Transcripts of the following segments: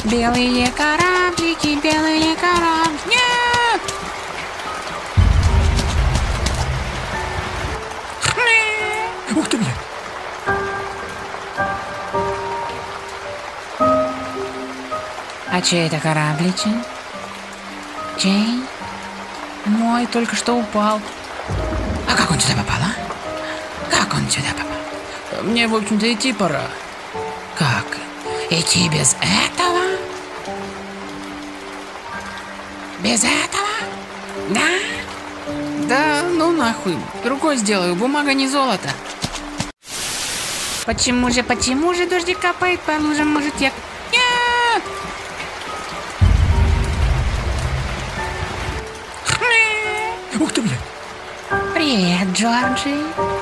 Белые кораблики, белые кораблики. Нет! Ух ты, блядь! А чей это корабличек? Чей? Мой только что упал. А как он сюда попал, а? Как он сюда попал? Мне, в общем-то, идти пора. Как? Идти без этого? Без этого? Да? Да, ну нахуй. Другой сделаю, бумага не золото. Почему же дождик капает по лужам, может я... Нет! Ух ты, блядь! Привет, Джорджи.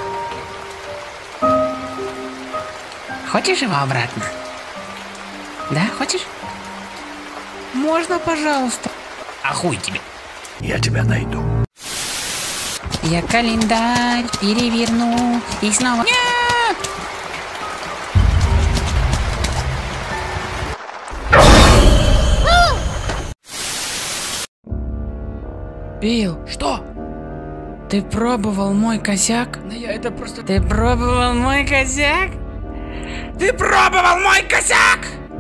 Хочешь его обратно? Да, хочешь? Можно, пожалуйста? А хуй тебе. Я тебя найду. Я календарь переверну и снова... Нет! Билл, Что? ты пробовал мой косяк? Да я это просто... Ты пробовал мой косяк? Ты пробовал мой косяк?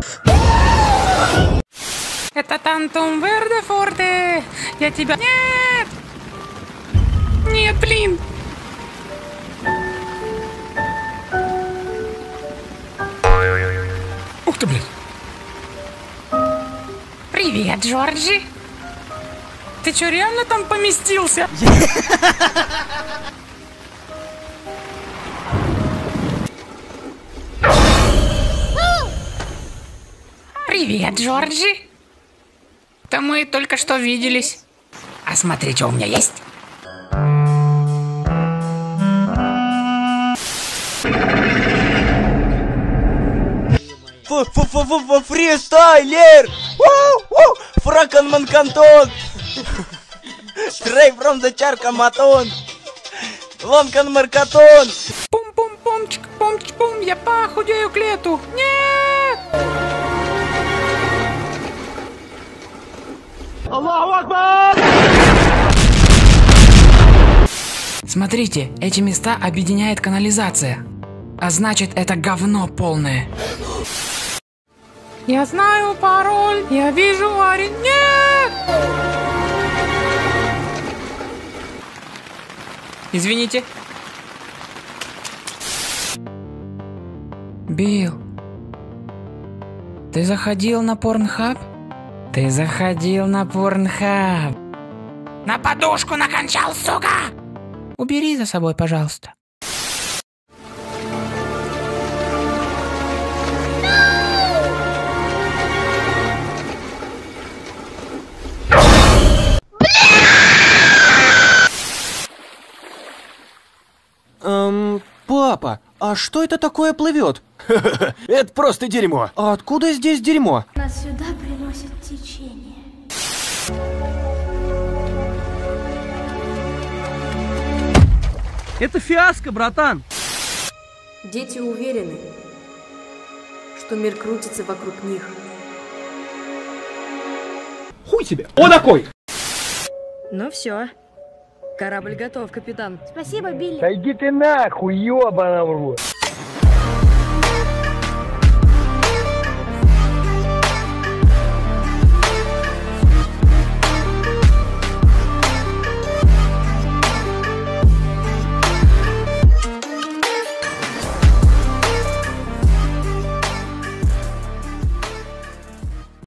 Это Тантум Верде Форте. Я тебя... Нет! Нет, блин! Ух ты, блядь! Привет, Джорджи. Ты чё, реально там поместился? Привет, Джорджи. Да мы только что виделись. А смотри, что у меня есть. Фристайлер! Фраканман Кантон! Straight from the Charkamaton! Лонкан Маркатон! Пум-пум-пум-чик-пум-чик-пум, я похудею к лету. Нет! Аллаху Акбар! Смотрите, эти места объединяет канализация. А значит, это говно полное. Я знаю пароль. Я вижу Ари. Нет! Извините. Билл, ты заходил на Порнхаб? Ты заходил на Порнхаб. На подушку накончал, сука! Убери за собой, пожалуйста. Папа, а что это такое плывет? Это просто дерьмо. А откуда здесь дерьмо? Нас сюда приносит течение. Это фиаско, братан. Дети уверены, что мир крутится вокруг них. Хуй тебе. О, такой! Ну все, корабль готов, капитан. Спасибо, Билли. Да иди ты нахуй, ёбаный в рот.